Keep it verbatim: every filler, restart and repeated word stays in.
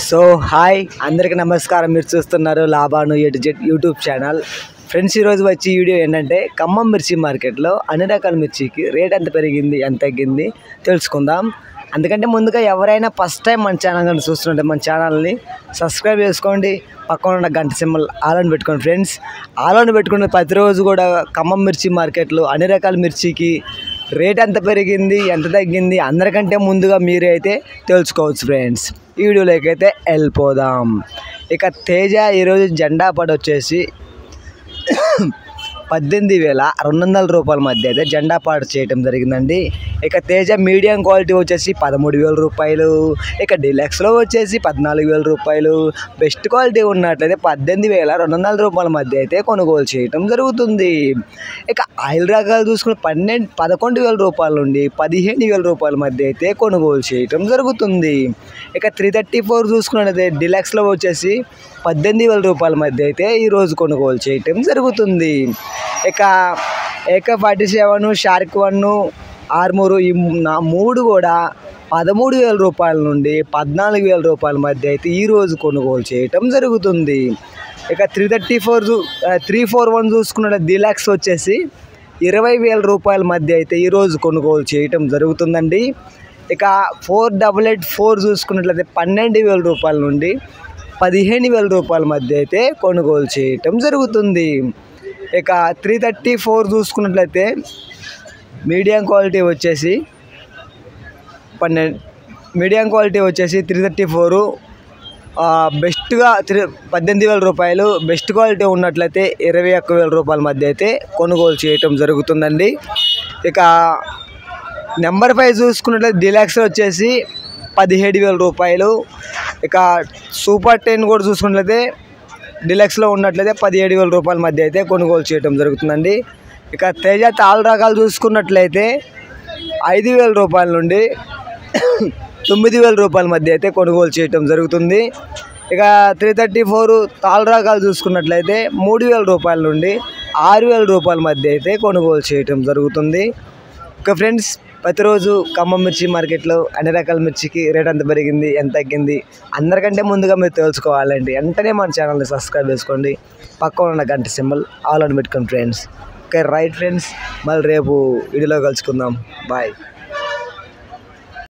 So hi అందరికీ నమస్కారం. మీరు చూస్తున్నారు లాభాను ఎటు జెడ్ యూట్యూబ్ ఛానల్. ఫ్రెండ్స్, ఈరోజు వచ్చి వీడియో ఏంటంటే ఖమ్మం మిర్చి మార్కెట్లో అన్ని రకాల మిర్చికి రేట్ ఎంత పెరిగింది ఎంత తగ్గింది తెలుసుకుందాం. అందుకంటే ముందుగా ఎవరైనా ఫస్ట్ టైం మన ఛానల్ కానీ చూస్తుంటే మన ఛానల్ని సబ్స్క్రైబ్ చేసుకోండి, పక్కన ఉన్న గంట సింబల్ ఆల్ అని పెట్టుకోండి. ఫ్రెండ్స్, ఆల్ అని పెట్టుకున్న ప్రతిరోజు కూడా ఖమ్మం మిర్చి మార్కెట్లో అన్ని రకాల మిర్చికి రేట్ ఎంత పెరిగింది ఎంత తగ్గింది అందరికంటే ముందుగా మీరే అయితే తెలుసుకోవచ్చు. ఫ్రెండ్స్, ఈ వీడియోలోకి అయితే వెళ్ళిపోదాం. ఇక తేజ ఈరోజు జెండా పడి వచ్చేసి పద్దెనిమిది వేల రెండు వందల రూపాయల మధ్య అయితే జెండా పాటు చేయటం జరిగిందండి. ఇక తేజ మీడియం క్వాలిటీ వచ్చేసి పదమూడు వేల రూపాయలు, ఇక డిలక్స్లో వచ్చేసి పద్నాలుగు వేల రూపాయలు, బెస్ట్ క్వాలిటీ ఉన్నట్లయితే పద్దెనిమిది వేల రెండు వందల రూపాయల మధ్య అయితే కొనుగోలు చేయటం జరుగుతుంది. ఇక ఆయిల్ రకాలు చూసుకుని పన్నెండు పదకొండు వేల రూపాయల నుండి పదిహేను వేల రూపాయల మధ్య అయితే కొనుగోలు చేయటం జరుగుతుంది. ఇక త్రీ థర్టీ ఫోర్ చూసుకున్నట్లయితే డిలక్స్లో వచ్చేసి పద్దెనిమిది వేల రూపాయల మధ్య అయితే ఈరోజు కొనుగోలు చేయటం జరుగుతుంది. ఇక ఏక ఫార్టీ సెవెన్, షార్క్ వన్, ఆర్మూరు ఈ నా మూడు కూడా పదమూడు వేల రూపాయల నుండి పద్నాలుగు వేల రూపాయల మధ్య అయితే ఈరోజు కొనుగోలు చేయటం జరుగుతుంది. ఇక three thirty four three four one చూసుకున్న డిలక్స్ వచ్చేసి ఇరవై వేల రూపాయల మధ్య అయితే ఈరోజు కొనుగోలు చేయటం జరుగుతుందండి. ఇక ఫోర్ డబల్ ఎయిట్ ఫోర్ చూసుకున్నట్లయితే పన్నెండు వేల రూపాయల నుండి పదిహేను వేల రూపాయల మధ్య అయితే కొనుగోలు చేయటం జరుగుతుంది. ఇక త్రీ థర్టీ ఫోర్ చూసుకున్నట్లయితే మీడియం క్వాలిటీ వచ్చేసి పన్నెండు మీడియం క్వాలిటీ వచ్చేసి త్రీ థర్టీ ఫోరు బెస్ట్గా త్రీ పద్దెనిమిది వేల రూపాయలు, బెస్ట్ క్వాలిటీ ఉన్నట్లయితే ఇరవై ఒక్క వేల రూపాయల మధ్య అయితే కొనుగోలు చేయటం జరుగుతుందండి. ఇక నెంబర్ ఫైవ్ చూసుకున్నట్లయితే డిలక్స్ వచ్చేసి పదిహేడు వేల రూపాయలు, ఇక సూపర్ టెన్ కూడా చూసుకున్నట్లయితే డిలక్స్లో ఉన్నట్లయితే పదిహేడు వేల రూపాయల మధ్య అయితే కొనుగోలు చేయడం జరుగుతుందండి. ఇక తేజ తాళ్ళ రకాలు చూసుకున్నట్లయితే ఐదు వేల రూపాయల నుండి తొమ్మిది వేల రూపాయల మధ్య అయితే కొనుగోలు చేయటం జరుగుతుంది. ఇక త్రీ థర్టీ ఫోర్ తాళ్ళ రకాలు చూసుకున్నట్లయితే మూడు వేల రూపాయల నుండి ఆరు వేల రూపాయల మధ్య అయితే కొనుగోలు చేయటం జరుగుతుంది. ఇక ఫ్రెండ్స్, ప్రతిరోజు ఖమ్మం మిర్చి మార్కెట్లో అన్ని రకాల మిర్చికి రేట్ ఎంత పెరిగింది ఎంత తగ్గింది అందరికంటే ముందుగా మీరు తెలుసుకోవాలండి. వెంటనే మన ఛానల్ని సబ్స్క్రైబ్ చేసుకోండి, పక్కన ఉన్న గంట సింబల్ ఆల్ అని పెట్టుకోండి. ఫ్రెండ్స్, ఓకే రైట్ ఫ్రెండ్స్, మళ్ళీ రేపు వీడియోలో కలుసుకుందాం. బాయ్.